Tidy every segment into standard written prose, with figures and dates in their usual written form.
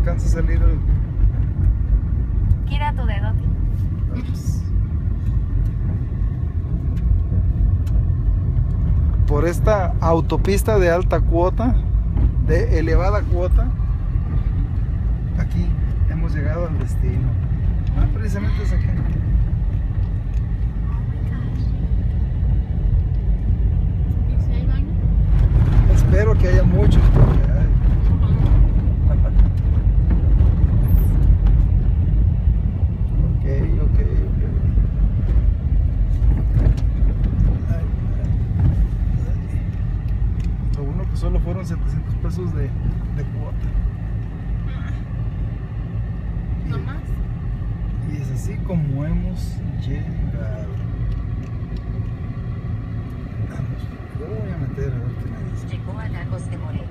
alcanza a salir el... Gira tu dedote. Por esta autopista de alta cuota, de elevada cuota, aquí hemos llegado al destino. Precisamente es aquí. ¿Y si hay baño? Espero que haya muchos. Porque hay. Ok. Lo bueno que solo fueron 700 pesos de cuota. ¿No más? Y es así como hemos llegado. Vamos, yo lo voy a meter a ver qué me dice. Llegó a Lagos de Moreno.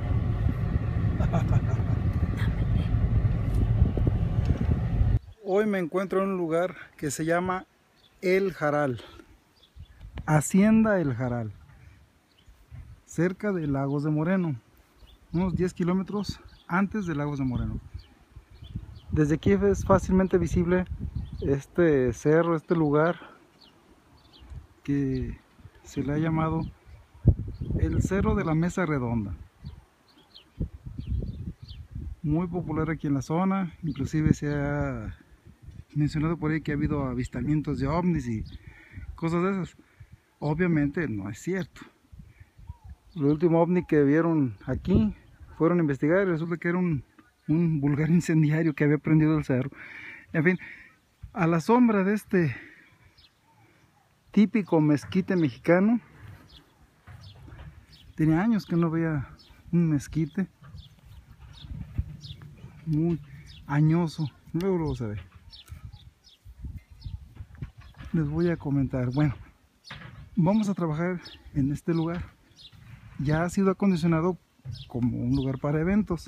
Hoy me encuentro en un lugar que se llama El Jaral, Hacienda El Jaral, cerca de Lagos de Moreno, unos 10 kilómetros antes de Lagos de Moreno. Desde aquí es fácilmente visible este cerro, este lugar que se le ha llamado el Cerro de la Mesa Redonda. Muy popular aquí en la zona, inclusive se ha mencionado por ahí que ha habido avistamientos de ovnis y cosas de esas. Obviamente no es cierto. El último ovni que vieron aquí, fueron a investigar y resulta que era un vulgar incendiario que había prendido el cerro. En fin, a la sombra de este típico mezquite mexicano, tenía años que no veía un mezquite, muy añoso, luego se ve. Les voy a comentar. Bueno, vamos a trabajar en este lugar. Ya ha sido acondicionado como un lugar para eventos,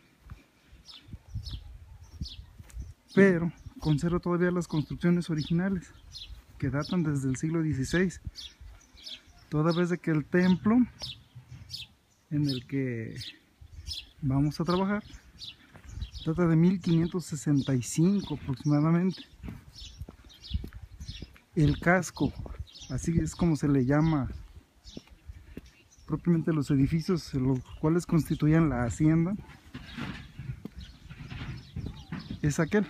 pero conserva todavía las construcciones originales que datan desde el siglo XVI, toda vez de que el templo en el que vamos a trabajar data de 1565 aproximadamente. El casco, así es como se le llama propiamente los edificios los cuales constituían la hacienda, es aquel.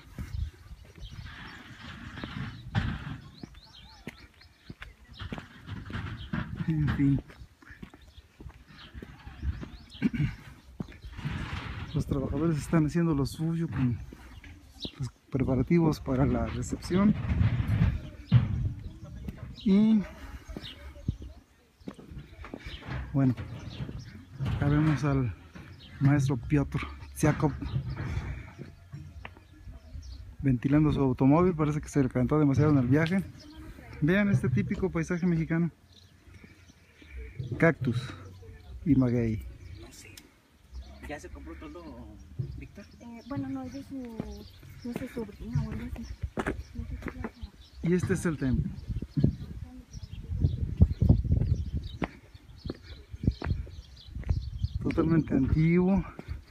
En fin, los trabajadores están haciendo lo suyo con los preparativos para la recepción. Y bueno, acá vemos al maestro Piotr Tsiakov ventilando su automóvil. Parece que se le calentó demasiado en el viaje. Vean este típico paisaje mexicano: cactus y maguey. ¿Ya se compró todo, Víctor? Bueno, no, es de su sobrina o algo así. No sé qué pasa. Y este es el templo. Totalmente antiguo.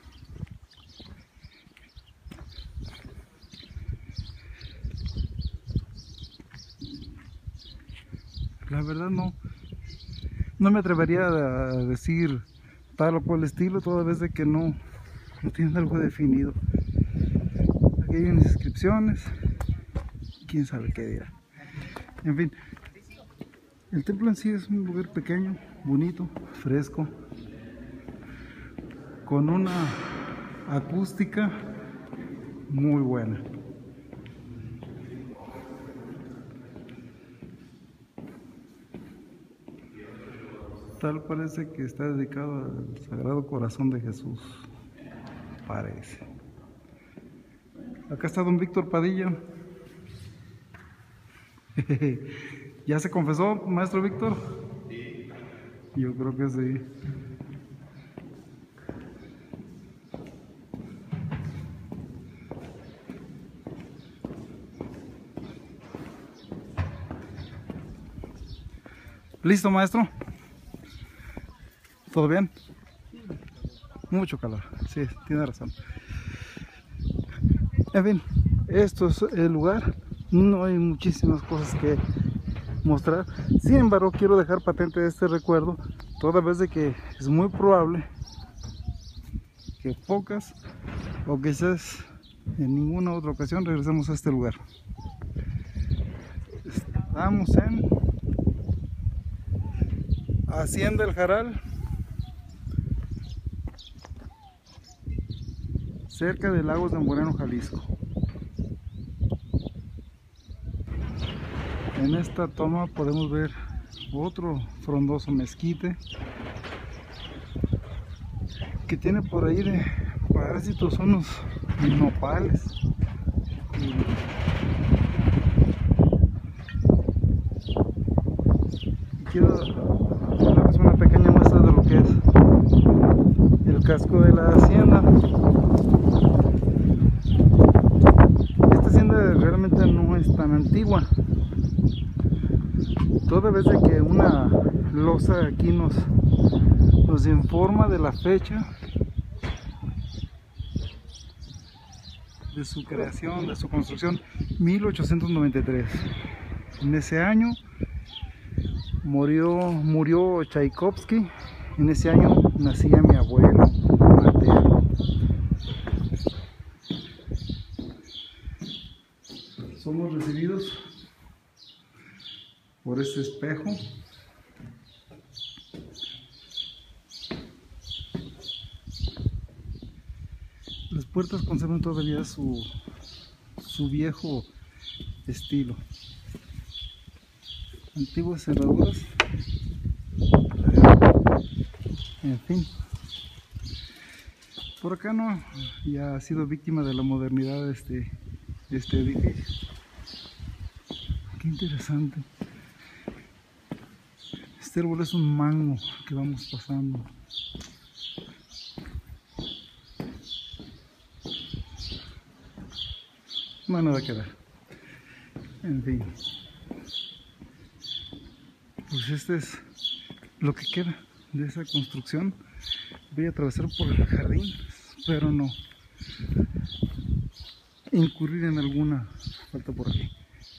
La verdad no me atrevería a decir tal o cual estilo, toda vez de que no tienen algo definido. Aquí hay unas inscripciones, quién sabe qué dirá. En fin, el templo en sí es un lugar pequeño, bonito, fresco, con una acústica muy buena. Tal parece que está dedicado al Sagrado Corazón de Jesús, parece. Acá está don Víctor Padilla. ¿Ya se confesó, maestro Víctor? Sí. Yo creo que sí. ¿Listo, maestro? ¿Todo bien? Mucho calor, sí, tiene razón. En fin, esto es el lugar. No hay muchísimas cosas que mostrar. Sin embargo, quiero dejar patente este recuerdo, toda vez de que es muy probable que pocas o quizás en ninguna otra ocasión regresemos a este lugar. Estamos en Hacienda El Jaral, cerca de Lagos de Moreno, Jalisco. En esta toma podemos ver otro frondoso mezquite que tiene por ahí de parásitos unos nopales. Y quiero darles una pequeña muestra de lo que es el casco de la hacienda. Esta hacienda realmente no es tan antigua, toda vez de que una losa aquí nos informa de la fecha de su creación, de su construcción, 1893. En ese año murió Tchaikovsky. En ese año nacía mi abuelo materno. Somos recibidos por este espejo. Las puertas conservan todavía su viejo estilo. Antiguas cerraduras. En fin. Por acá no, ya ha sido víctima de la modernidad de este edificio. Qué interesante. Este árbol es un mango que vamos pasando. No, nada que ver. En fin. Pues este es lo que queda de esa construcción. Voy a atravesar por el jardín. Espero no incurrir en alguna falta por aquí.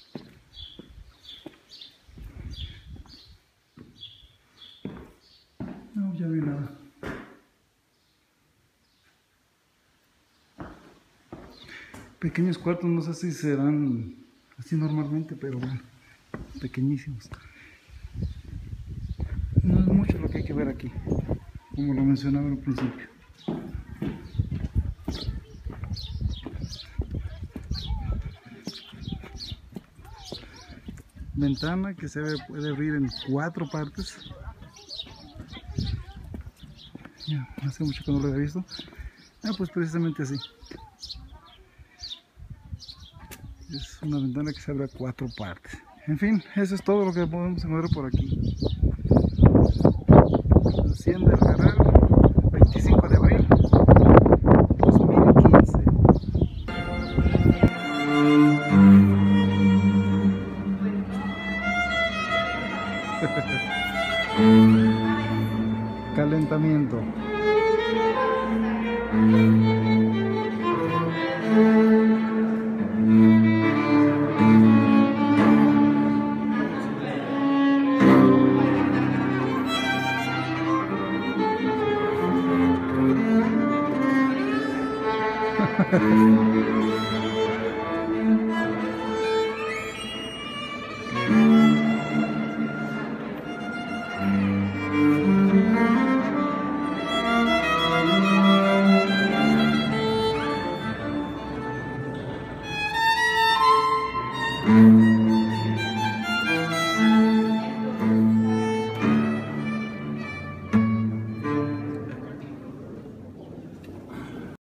No, ya vi nada. Pequeños cuartos, no sé si serán así normalmente, pero bueno, pequeñísimos. No es mucho lo que hay que ver aquí, como lo mencionaba al principio. Ventana que se puede abrir en 4 partes. Ya, hace mucho que no lo había visto. Pues precisamente así. Es una ventana que se abre a 4 partes. En fin, eso es todo lo que podemos encontrar por aquí. Hacienda El Jaral, 25 de abril 2015. Calentamiento.